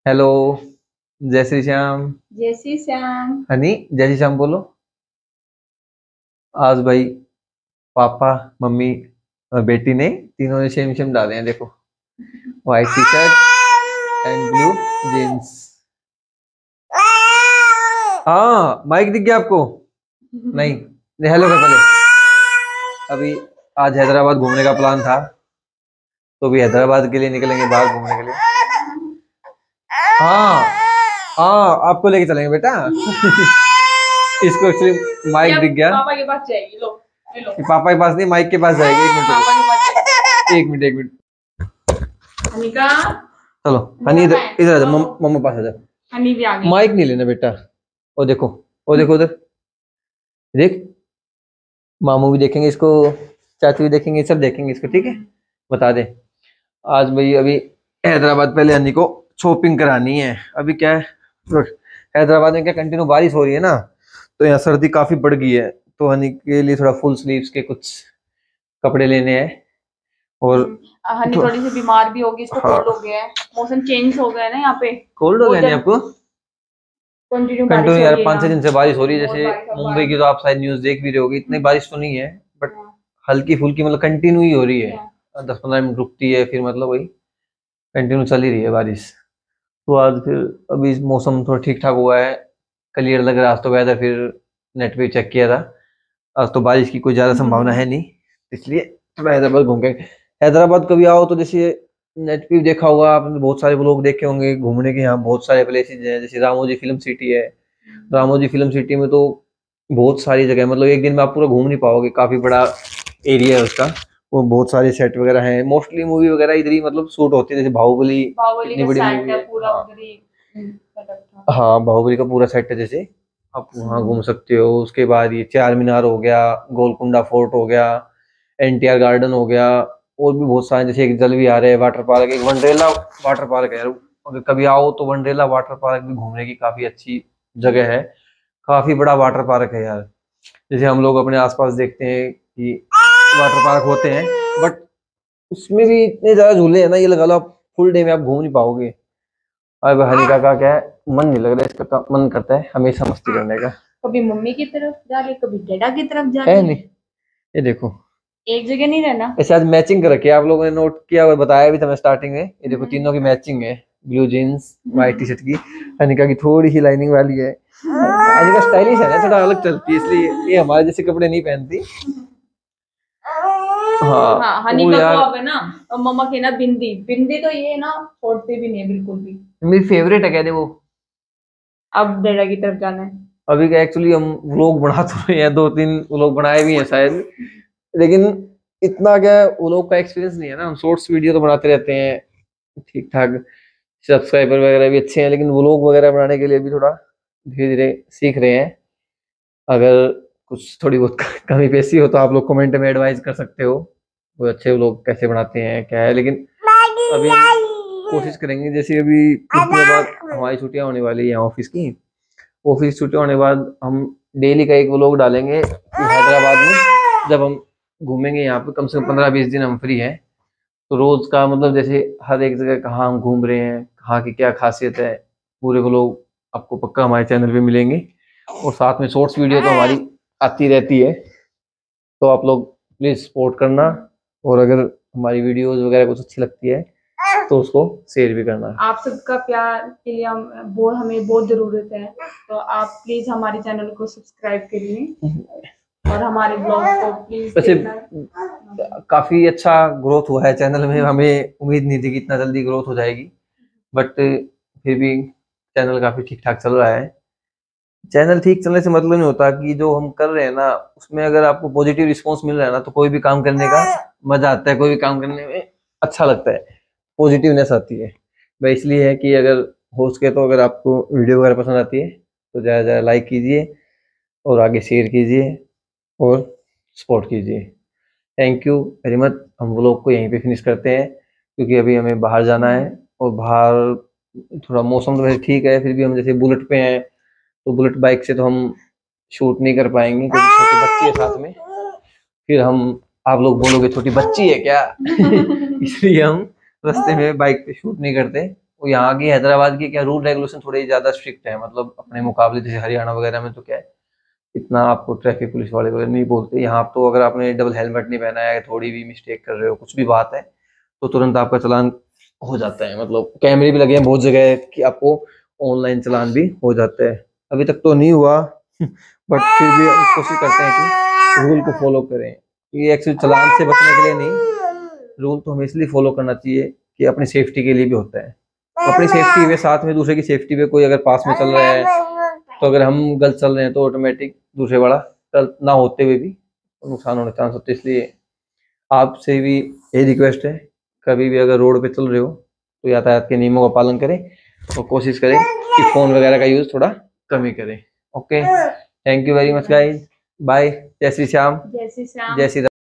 Hello. जय श्री श्याम। जय श्री श्याम। हनी, जय श्री श्याम बोलो। आज भाई पापा, मम्मी और बेटी ने तीनों ने सेम सेम डाले हैं, देखो। White T shirt and blue jeans. हाँ, माइक दिख गया आपको? नहीं, हेलो कर पहले। अभी आज हैदराबाद घूमने का प्लान था, तो अभी हैदराबाद के लिए निकलेंगे बाहर घूमने के लिए। हाँ हाँ, आपको लेके चलेंगे बेटा। इसको एक्चुअली माइक दिख गया। पापा के पास जाएगी, लो ले लो। पापा के पास नहीं, माइक के पास जाएगी। एक मिनट पापा के पास जाएगी। एक मिनट एक मिनट। अनिका, चलो हनी, इधर इधर आ जा, मम्मा पास आ जा। हनी भी आ गई। माइक नहीं लेना बेटा। वो देखो, वो देखो उधर देख। मामू भी देखेंगे इसको, चाचू भी देखेंगे, सब देखेंगे इसको, ठीक है। बता दे आज भाई, अभी हैदराबाद पहले हनी को शॉपिंग करानी है। अभी क्या है, हैदराबाद में क्या कंटिन्यू बारिश हो रही है ना, तो यहाँ सर्दी काफी बढ़ गई है। तो हनी के लिए थोड़ा फुल स्लीव्स के कुछ कपड़े लेने हैं। और हनी तो, थोड़ी सी बीमार भी होगी, इसको कोल्ड हो गया है। मौसम चेंज हो गया है ना यहाँ पे। कोल्ड हो गया नहीं आपको? कंटिन्यू यार, 5-6 दिन से बारिश हो रही है। जैसे मुंबई की तो आप शायद न्यूज देख भी रहे होगी, इतनी बारिश तो नहीं है, बट हल्की फुल्की, मतलब कंटिन्यू ही हो रही है। 10-15 मिनट रुकती है, फिर मतलब वही कंटिन्यू चल ही रही है बारिश। तो आज फिर अभी मौसम थोड़ा ठीक ठाक हुआ है, क्लियर लग रहा है आज तो वेदर। फिर नेट पे चेक किया था, आज तो बारिश की कोई ज्यादा संभावना है नहीं, इसलिए थोड़ा हैदराबाद घूम के। हैदराबाद कभी आओ तो जैसे नेट पे देखा होगा आपने, बहुत सारे लोग देखे होंगे घूमने के। यहाँ बहुत सारे प्लेसेस हैं, जैसे रामोजी फिल्म सिटी है। रामोजी फिल्म सिटी में तो बहुत सारी जगह है, मतलब एक दिन में आप पूरा घूम नहीं पाओगे, काफी बड़ा एरिया है उसका। वो बहुत सारे सेट वगैरह हैं, मोस्टली मूवी वगैरह इधर ही मतलब शूट होती है, जैसे बाहुबली इतनी बड़ी मूवी है। पूरा हाँ उधर ही था। हाँ, बाहुबली का पूरा सेट है, जैसे आप वहाँ घूम सकते हो। उसके बाद ये चार मीनार हो गया, गोलकुंडा फोर्ट हो गया, एनटीआर गार्डन हो गया, और भी बहुत सारे, जैसे एक जल विहार है, वाटर पार्क, एक वनडेला वाटर पार्क है यार। अगर कभी आओ तो वनडेला वाटर पार्क भी घूमने की काफी अच्छी जगह है। काफी बड़ा वाटर पार्क है यार। जैसे हम लोग अपने आसपास देखते हैं कि वाटर पार्क होते हैं, बट उसमें भी इतने ज्यादा झूले हैं ना, ये लगा लो आप फुल डे में आप घूम नहीं पाओगे। अब हरिका का क्या है, मन नहीं लग रहा है इसका, मन करता है हमेशा मस्ती करने का। कभी मम्मी की तरफ जा रही, कभी डैडा की तरफ जा है रही। नहीं, ये देखो, एक जगह नहीं रहना। ऐसे आज मैचिंग कर रखी है, आप लोगों ने नोट किया और बताया भी था मैं स्टार्टिंग में। ये देखो तीनों की मैचिंग है, blue jeans white T shirt की। अनिका की थोड़ी सी लाइनिंग वाली है। अनिका स्टाइलिश है ना, थोड़ा अलग चलती है, इसलिए ये हमारे जैसे कपड़े नहीं पहनती। हाँ हनी वो का यार, तो अब है ना, मम्मा की ना बिंदी बिंदी तो ये ना छोड़ते भी नहीं है बिल्कुल भी। मेरी फेवरेट है, कह दे वो। अब डैडा की तरफ जाना है। अभी क्या, एक्चुअली हम व्लॉग बना तो रहे हैं, 2-3 व्लॉग बनाए भी हैं शायद, लेकिन इतना क्या वो लोग का एक्सपीरियंस नहीं है ना। हम शॉर्ट्स वीडियो तो बनाते रहते हैं ठीक ठाक, सब्सक्राइबर वगैरह भी अच्छे हैं, लेकिन व्लॉग वगैरह बनाने के लिए भी थोड़ा धीरे धीरे सीख रहे हैं। अगर कुछ थोड़ी बहुत कमी पेशी हो तो आप लोग कमेंट में एडवाइस कर सकते हो, वो अच्छे व्लॉग कैसे बनाते हैं क्या है। लेकिन अभी हम कोशिश करेंगे, जैसे अभी कुछ दिनों बाद हमारी छुट्टियां होने वाली है ऑफिस की। ऑफिस छुट्टी होने के बाद हम डेली का एक व्लॉग डालेंगे हैदराबाद में। जब हम घूमेंगे यहाँ पे, कम से कम 15-20 दिन हम फ्री हैं, तो रोज का मतलब जैसे हर एक जगह कहाँ हम घूम रहे हैं, कहाँ की क्या खासियत है, पूरे व्लॉग आपको पक्का हमारे चैनल पे मिलेंगे। और साथ में शॉर्ट्स वीडियो तो हमारी आती रहती है, तो आप लोग प्लीज सपोर्ट करना। और अगर हमारी वीडियोस वगैरह कुछ अच्छी लगती है तो उसको शेयर भी करना। आप सबका प्यार के लिए हमें बहुत जरूरत है, तो आप प्लीज हमारे चैनल को सब्सक्राइब करिए और हमारे ब्लॉग को प्लीज वैसे देखना। काफी अच्छा ग्रोथ हुआ है चैनल में, हमें उम्मीद नहीं थी कि इतना जल्दी ग्रोथ हो जाएगी, बट फिर भी चैनल काफी ठीक ठाक चल रहा है। चैनल ठीक चलने से मतलब नहीं होता कि जो हम कर रहे हैं ना उसमें अगर आपको पॉजिटिव रिस्पॉन्स मिल रहा है ना, तो कोई भी काम करने का मजा आता है, कोई भी काम करने में अच्छा लगता है, पॉजिटिवनेस आती है। वह इसलिए है कि अगर हो सके तो अगर आपको वीडियो वगैरह पसंद आती है तो ज़्यादा ज़्यादा लाइक कीजिए और आगे शेयर कीजिए और सपोर्ट कीजिए। Thank you very much. हम लोग को यहीं पे फिनिश करते हैं, क्योंकि अभी हमें बाहर जाना है। और बाहर थोड़ा मौसम तो वैसे ठीक है, फिर भी हम जैसे बुलेट पे हैं, तो बुलेट बाइक से तो हम शूट नहीं कर पाएंगे क्योंकि छोटी बच्ची है साथ में। फिर हम, आप लोग बोलोगे छोटी बच्ची है क्या इसलिए हम रास्ते में बाइक पे शूट नहीं करते। वो यहाँ की हैदराबाद की क्या रूल रेगुलेशन थोड़े ज्यादा स्ट्रिक्ट है, मतलब अपने मुकाबले जैसे हरियाणा वगैरह में तो क्या है, इतना आपको ट्रैफिक पुलिस वाले वगैरह नहीं बोलते। यहाँ तो अगर आपने डबल हेलमेट नहीं पहना है, थोड़ी भी मिस्टेक कर रहे हो, कुछ भी बात है, तो तुरंत आपका चालान हो जाता है। मतलब कैमरे भी लगे हैं बहुत जगह कि आपको ऑनलाइन चालान भी हो जाता है। अभी तक तो नहीं हुआ बट फिर भी हम कोशिश करते हैं कि रूल को फॉलो करें। ये एक्चुअली चालान से बचने के लिए नहीं, रूल तो हमें इसलिए फॉलो करना चाहिए कि अपनी सेफ्टी के लिए भी होता है। अपनी सेफ्टी के साथ में दूसरे की सेफ्टी पे कोई अगर पास में चल रहा है, तो अगर हम गलत चल रहे हैं तो ऑटोमेटिक दूसरे वाला गलत ना होते हुए भी नुकसान होने के चांस होते हैं। इसलिए आपसे भी यही रिक्वेस्ट है, कभी भी अगर रोड पे चल रहे हो तो यातायात के नियमों का पालन करें और कोशिश करें कि फोन वगैरह का यूज थोड़ा कम ही करें। Okay, thank you very much guys, bye, जय श्री श्याम, जय श्री श्याम। जय श्री